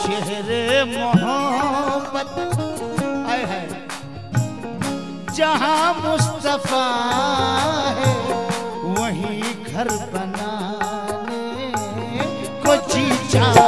शहरे मोहब्बत आए है जहाँ मुस्तफा है वहीं घर बनाने को जी चाहता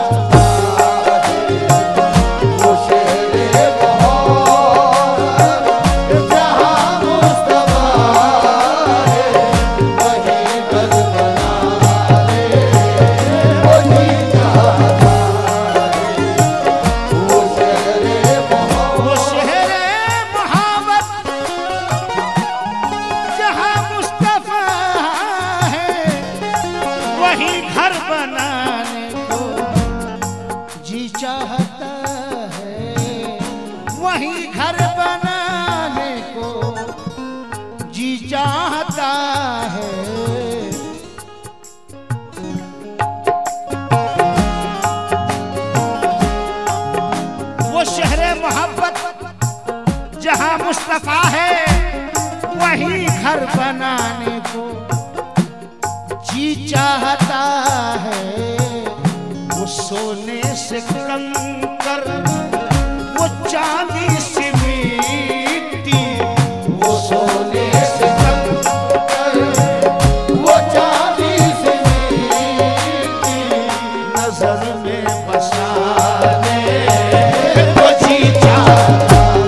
जहाँ मुस्तफा है वही घर बनाने को जी चाहता है। वो सोने से कंकर वो चांदी से मिट्टी वो सोने से कंकर वो चांदी से मिट्टी नजर में बसाने को जी चाहता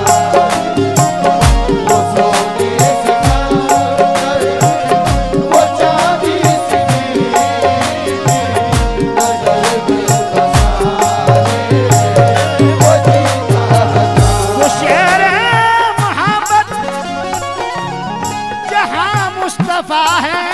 है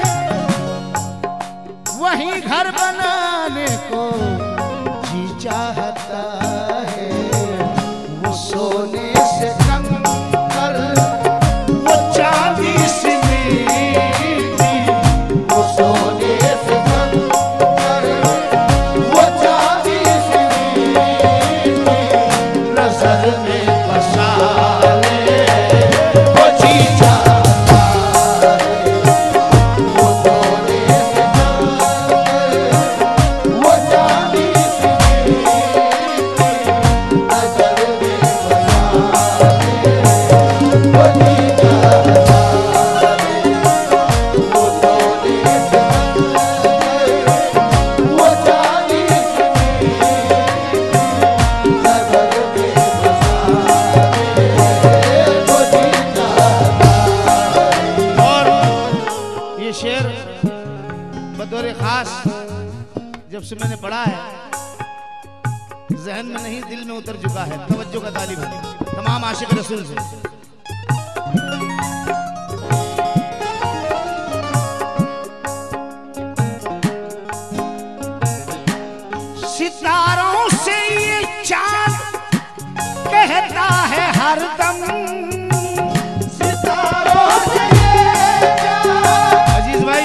वही घर बनाने को जी चाहता है। वो सोने से कंकर वो चांदी से मिट्टी वो सोने से कंकर वो चांदी से मिट्टी नजर में बसाने को जी चाहता जब से मैंने पढ़ा है जहन में नहीं दिल में उतर चुका है। तवज्जो का तालिब है तमाम आशिक रसूल से। सितारों से ये चांद कहता है हरदम सितारों से ये चांद अजीज भाई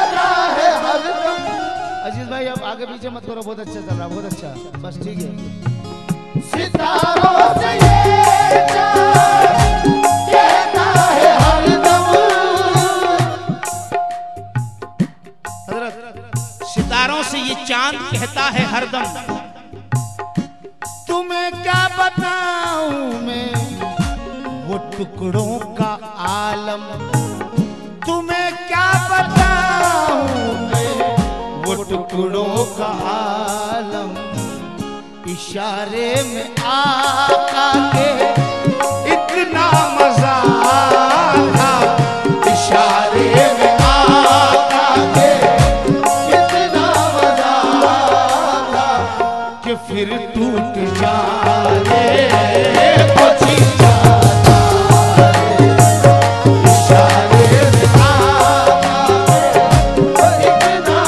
भाई अब आगे पीछे मत करो। बहुत अच्छा चल रहा बहुत अच्छा बस ठीक है। सितारों से ये चांद कहता है हरदम हजरत सितारों से ये चांद कहता है हरदम तुम्हें क्या बताऊं मैं वो टुकड़ों का आलम तुम्हें क्या बताऊं वो टुकड़ों का आलम इशारे में आका के इतना मजा था इशारे में आका के इतना मजा था कि फिर टूट जाने को जी चाहता इशारे में आका के इतना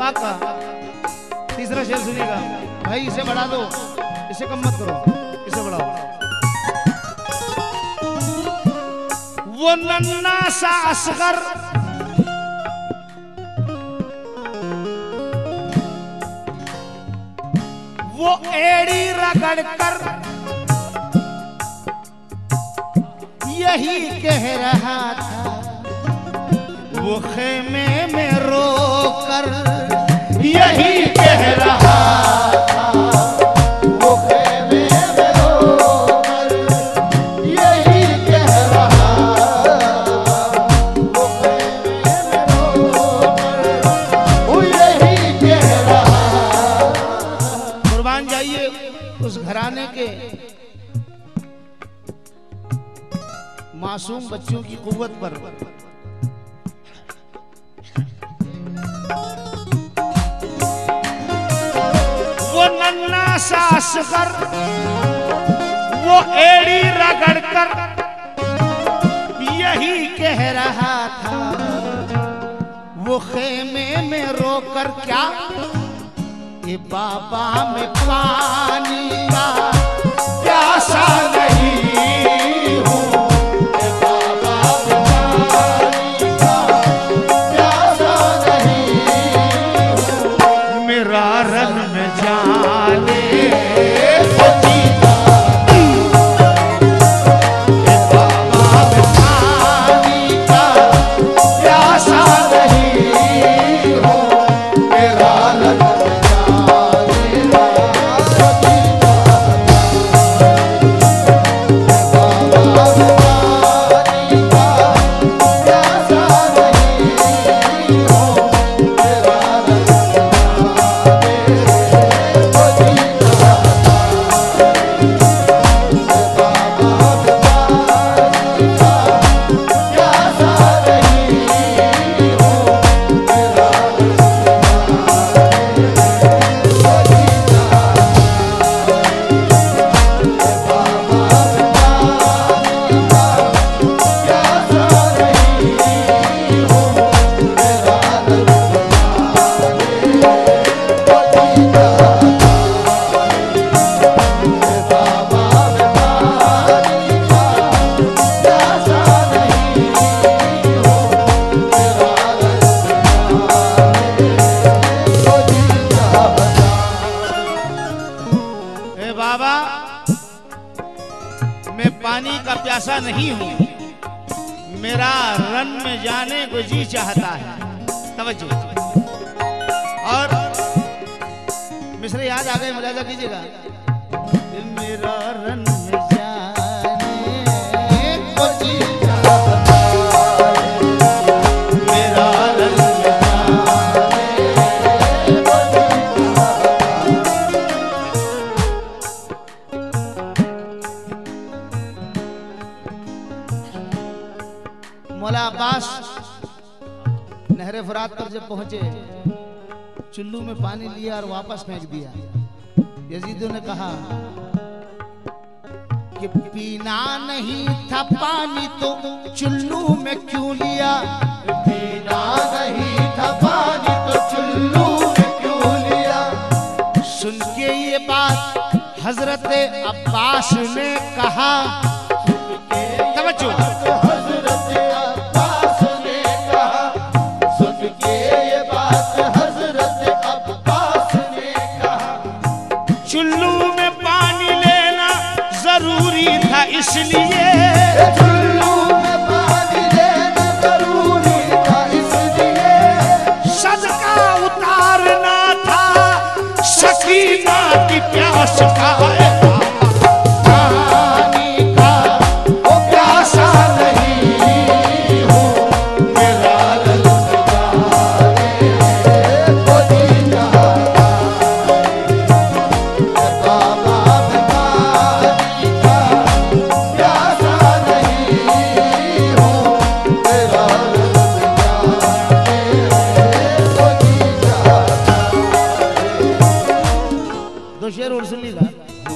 पाक का तीसरा शेर सुनिएगा। भाई इसे बढ़ा दो, इसे कम मत करो, इसे बढ़ाओ। वो नन्ना सा असगर वो एड़ी रगड़कर यही कह रहा था, वो खेमे में रोकर यही कह रहा था, वो खेमे में रोकर यही कह रहा, वो खेमे में रोकर वो यही कह रहा। कुर्बान जाइए उस घराने के मासूम बच्चों की कुव्वत पर। वो नन्ना सा असगर वो एड़ी रगड़कर यही कह रहा था, वो खेमे में रोकर क्या, ये बाबा में पानी का प्यासा नहीं हूँ, ये बाबा में पानी का प्यासा नहीं हूँ, मेरा रन में जाने को जीता, ये बाबा में पानी का प्यासा नहीं हूँ, मेरा रन प्यासा नहीं हूं, मेरा रन में जाने को जी चाहता है। तवज्जो। और मिसरे याद आ गए, मुलाजा कीजिएगा। मेरा रन में जाने को जी चाहता है, मेरा रन में जाने को जी मौला अब्बास नहरे फुरात पर जब पहुंचे, चुल्लू में पानी लिया और वापस फेंक दिया। यजीदों ने कहा कि पीना नहीं था पानी तो चुल्लू में क्यों लिया, पीना नहीं था पानी तो चुल्लू में क्यों लिया। सुन के ये बात हजरत अब्बास ने कहा, तवज्जो, चुल्लू में पानी लेना जरूरी था इसलिए, चुल्लू में पानी लेना जरूरी था इसलिए, सदका उतारना था सकीना की प्यास का, पानी का वो प्यासा नहीं हूँ, मेरा रन में जाने को जी चाहता। शेर और सुन लीजिए।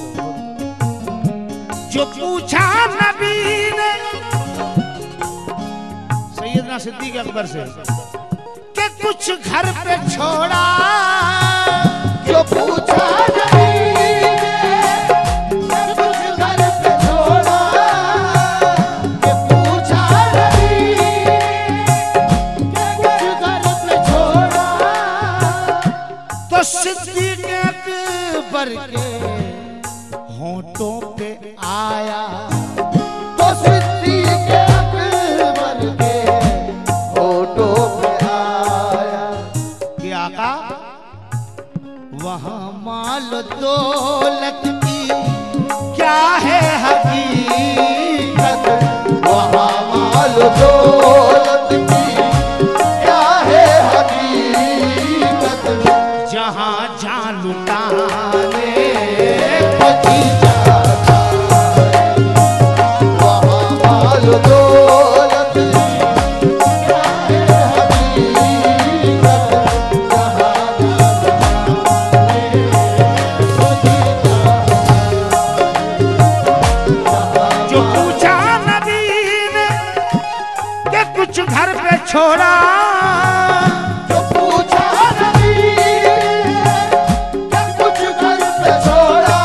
जो पूछा नबी ने सैयदना सिद्दीक अकबर से कि के कुछ घर पे छोड़ा, जो पूछा नबी ने कुछ घर पे छोड़ा, के पूछा नबी ने कुछ घर पे छोड़ा, तो सिद्दीक़ अकबर के होंठों पे आया, तो सिद्दीक़ अकबर के होठों पे आया कि आका वहाँ माल दौलत की क्या है हकीकत, वहाँ माल दौलत की क्या है हकीकत, जहाँ जान लुटाने पति जाता है, वहाँ माल दौलत की क्या है हकीकत, जहाँ जो पूछा नबी ने कि कुछ घर पे छोड़ा, जो पूछा नबी ने कुछ घर पे छोड़ा,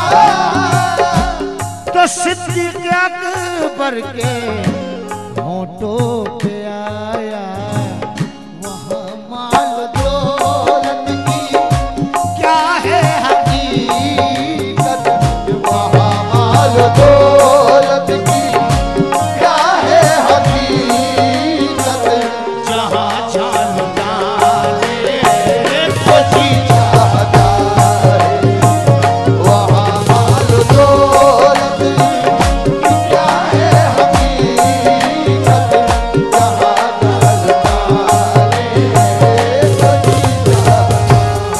तो सिद्दीक़ अकबर के होंठों पे आया, वहाँ माल दौलत की क्या है हकीकत, वहाँ माल दौलत की क्या है हकीकत, जहाँ जान डाले पति चाहता है, वहाँ माल दौलत की क्या है हकीकत, जहाँ डालता है पति चाहता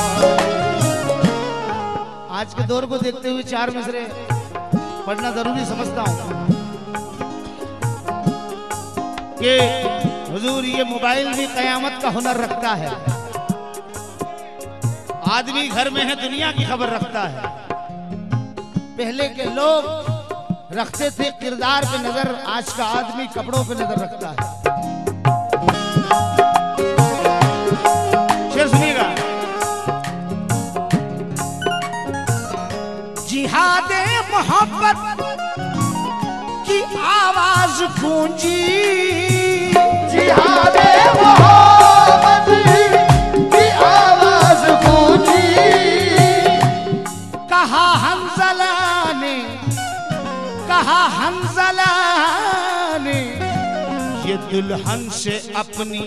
है। आज के दौर को देखते हुए चार मिसरे पढ़ना जरूरी समझता हूँ कि हुजूर ये मोबाइल भी कयामत का हुनर रखता है। आदमी घर में है दुनिया की खबर रखता है। पहले के लोग रखते थे किरदार पे नजर, आज का आदमी कपड़ों पे नजर रखता है। शेर सुनिएगा। जिहादे मोहब्बत की आवाज गूंजी, जिहादे मोहब्बत की आवाज गूंजी, कहा हंज़ला ने, कहा हंज़ला ने ये दुल्हन से अपनी,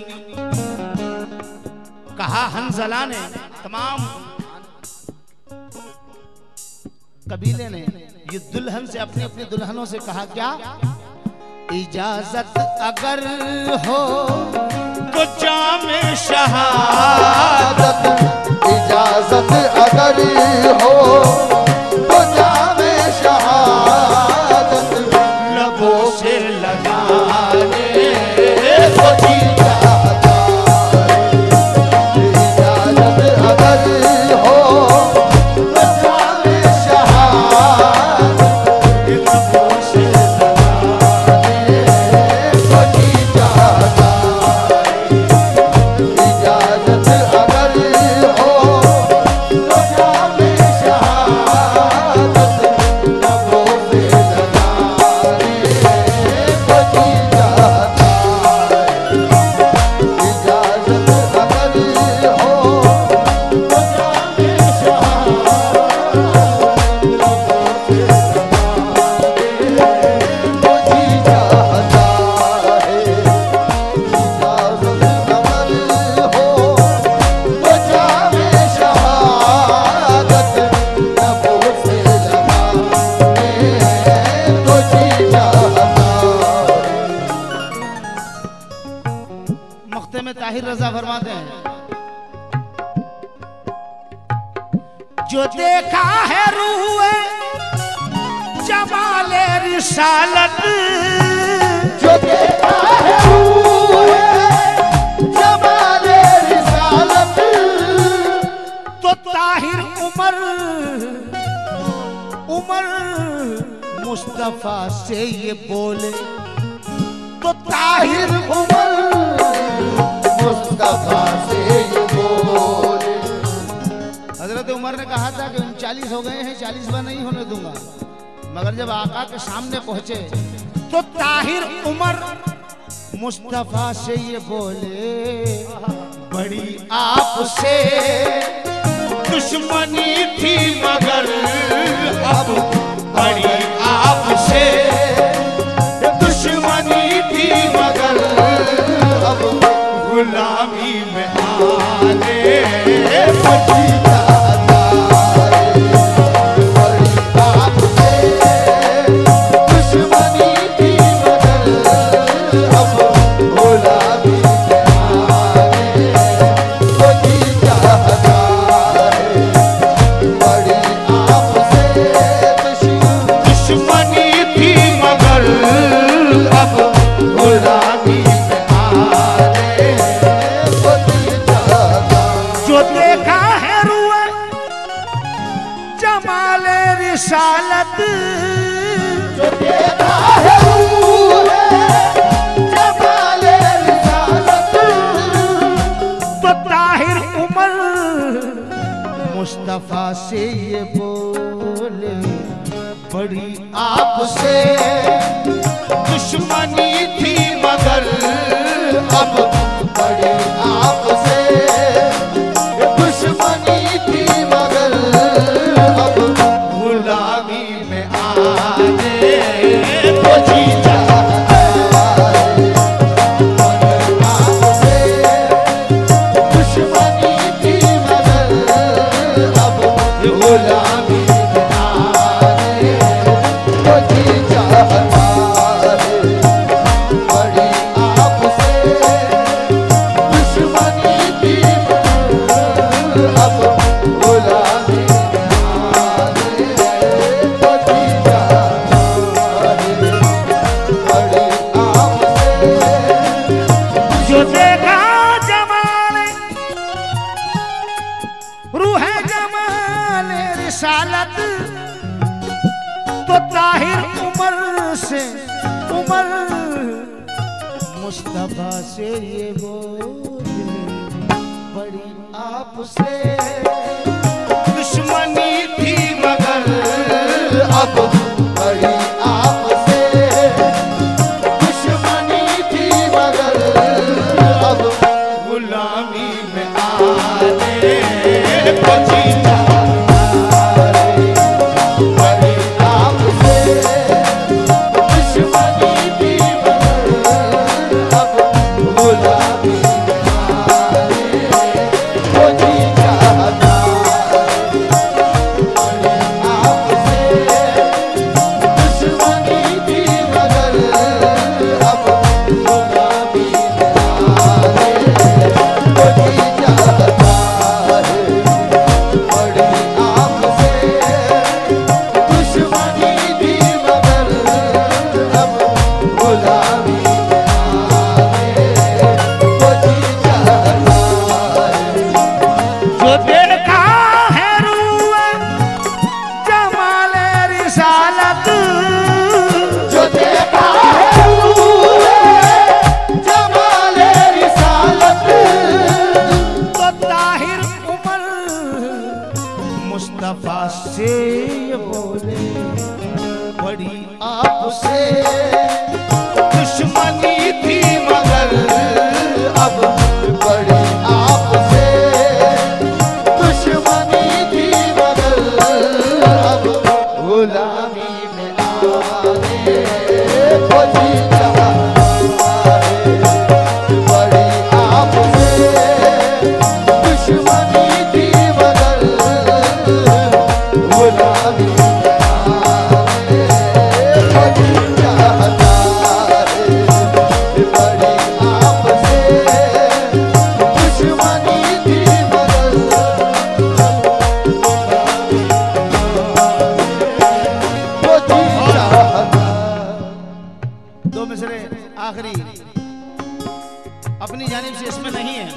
कहा हंज़ला ने, तमाम कबीले ने ये दुल्हन से अपनी अपनी दुल्हनों से कहा क्या, इजाजत अगर हो तो जामे शहादत, इजाजत अगर हो तो जामे शहादत, लबों से लगाने को जी चाहता है, इजाजत अगर हो तो जामे शहादत, लबों से को जी चाहता है, इजाजत अगर हो तो जामे शहादत, लबों से लगाने को जी चाहता है, इजाजत अगर हो तो जामे शहादत, लबों से लगाने को जी चाहता है, इजाजत अगर हो तो जामे शहादत, लबों से लगाने को जी चाहता है। मख्ते में ताहिर रजा फरमाते हैं, जो देखा है रूह जमाले रिसालत, जो देखा है रूह जमाले रिसालत, तो ताहिर उमर, उमर मुस्तफा से ये बोले, तो ताहिर ताहिर उमर मुस्तफा से उमर ने कहा था कि 39 हो गए हैं, 40वां नहीं होने दूंगा। मगर जब आका के सामने पहुंचे तो ताहिर उमर मुस्तफा से ये बोले, बड़ी आपसे दुश्मनी थी मगर अब बड़ी आपसे दुश्मनी थी मगर अब गुलामी में आने बची जाता है। बड़ी आपसे दुश्मनी थी मगर अब गुलामी में आने बची जाता है। बड़ी आपसे दुश्मनी थी मगर अब गुलामी में आने बची जाता। जो देखा है रुए जमाले रिसालत, जो देखा है रुए जमाले रिसालत, तो ताहिर उमर मुस्तफा से ये बोले, बड़ी आपसे दुश्मनी थी मगर अब बड़ी आपसे दुश्मनी थी मगर अब गुलामी में आने बची जाता है। बड़ी आपसे दुश्मनी थी मगर अब गुलामी में आने बची जाता है। बड़ी आपसे दुश्मनी थी मगर अब गुलामी में आने बची जाता है। बड़ी आपसे जो देखा जमाने रूह जमाने रिसालत, तो ताहिर उमर से उमर मुस्तफा से ये बोले, बड़ी आपसे दुश्मनी थी मगर अब बड़ी आपसे दुश्मनी थी मगर अब गुलामी में आने बची जाता है। बड़ी आपसे दुश्मनी थी मगर अब गुलामी में आने बची जाता है। बड़ी आपसे दुश्मनी थी मगर अब गुलामी में आने बची जाता है। बड़ी आपसे दुश्मनी थी मगर अब गुलामी में आने बची जाता है। जो देखा है रूए जमाले रिसालत, जो देखा है रूए जमाले रिसालत, तो ताहिर उमर मुस्तफा से ये बोले, बड़ी आपसे दुश्मनी थी मगर अब बड़ी आपसे दुश्मनी थी मगर अब गुलामी में आने बची जाता है। बड़ी आपसे दुश्मनी थी मगर गुलामी में आने बची जाता है। बड़ी आपसे दुश्मनी थी मगर बची जाता। दो मिसरे आखिरी अपनी जानिब से इसमें नहीं है।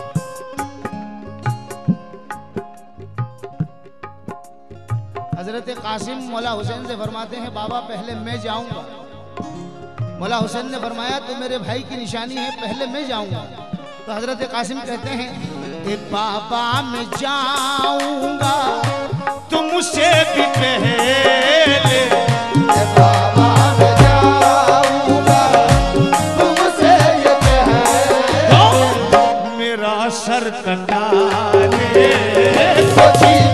हजरत कासिम मौला हुसैन से फरमाते हैं, बाबा पहले मैं जाऊंगा। मौला हुसैन ने फरमाया तो मेरे भाई की निशानी है, पहले मैं जाऊंगा। तो हजरत कासिम कहते हैं ए बाबा मैं जाऊंगा तुमसे भी पहले, बाबा मैं जाऊंगा तुमसे ये पहले, मेरा सर कटा ले।